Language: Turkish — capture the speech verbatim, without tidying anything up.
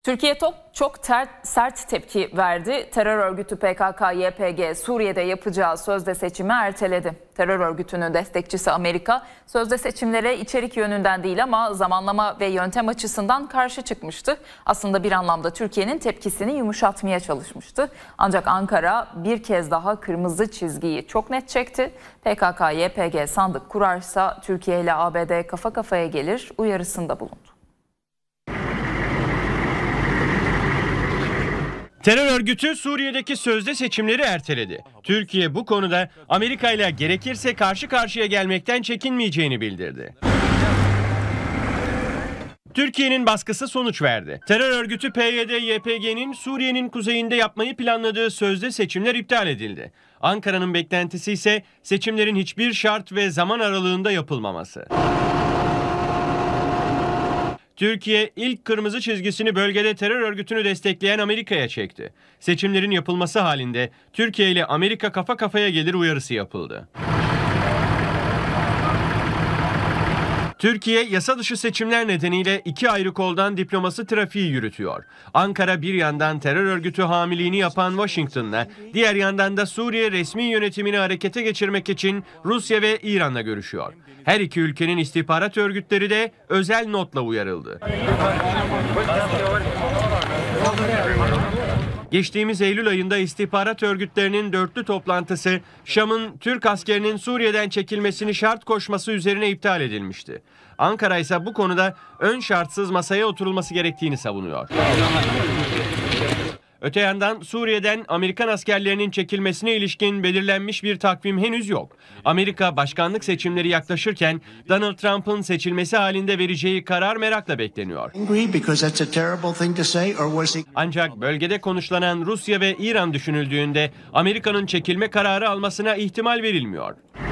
Türkiye çok, çok ter, sert tepki verdi. Terör örgütü P K K Y P G Suriye'de yapacağı sözde seçimi erteledi. Terör örgütünün destekçisi Amerika sözde seçimlere içerik yönünden değil ama zamanlama ve yöntem açısından karşı çıkmıştı. Aslında bir anlamda Türkiye'nin tepkisini yumuşatmaya çalışmıştı. Ancak Ankara bir kez daha kırmızı çizgiyi çok net çekti. P K K Y P G sandık kurarsa Türkiye ile A B D kafa kafaya gelir uyarısında bulundu. Terör örgütü Suriye'deki sözde seçimleri erteledi. Türkiye bu konuda Amerika ile gerekirse karşı karşıya gelmekten çekinmeyeceğini bildirdi. Türkiye'nin baskısı sonuç verdi. Terör örgütü P Y D Y P G'nin Suriye'nin kuzeyinde yapmayı planladığı sözde seçimler iptal edildi. Ankara'nın beklentisi ise seçimlerin hiçbir şart ve zaman aralığında yapılmaması. Türkiye ilk kırmızı çizgisini bölgede terör örgütünü destekleyen Amerika'ya çekti. Seçimlerin yapılması halinde Türkiye ile Amerika kafa kafaya gelir uyarısı yapıldı. Türkiye yasa dışı seçimler nedeniyle iki ayrı koldan diplomasi trafiği yürütüyor. Ankara bir yandan terör örgütü hamiliğini yapan Washington'la, diğer yandan da Suriye resmi yönetimini harekete geçirmek için Rusya ve İran'la görüşüyor. Her iki ülkenin istihbarat örgütleri de özel notla uyarıldı. Geçtiğimiz Eylül ayında istihbarat örgütlerinin dörtlü toplantısı Şam'ın Türk askerinin Suriye'den çekilmesini şart koşması üzerine iptal edilmişti. Ankara ise bu konuda ön şartsız masaya oturulması gerektiğini savunuyor. Öte yandan Suriye'den Amerikan askerlerinin çekilmesine ilişkin belirlenmiş bir takvim henüz yok. Amerika başkanlık seçimleri yaklaşırken Donald Trump'ın seçilmesi halinde vereceği karar merakla bekleniyor. Ancak bölgede konuşlanan Rusya ve İran düşünüldüğünde Amerika'nın çekilme kararı almasına ihtimal verilmiyor.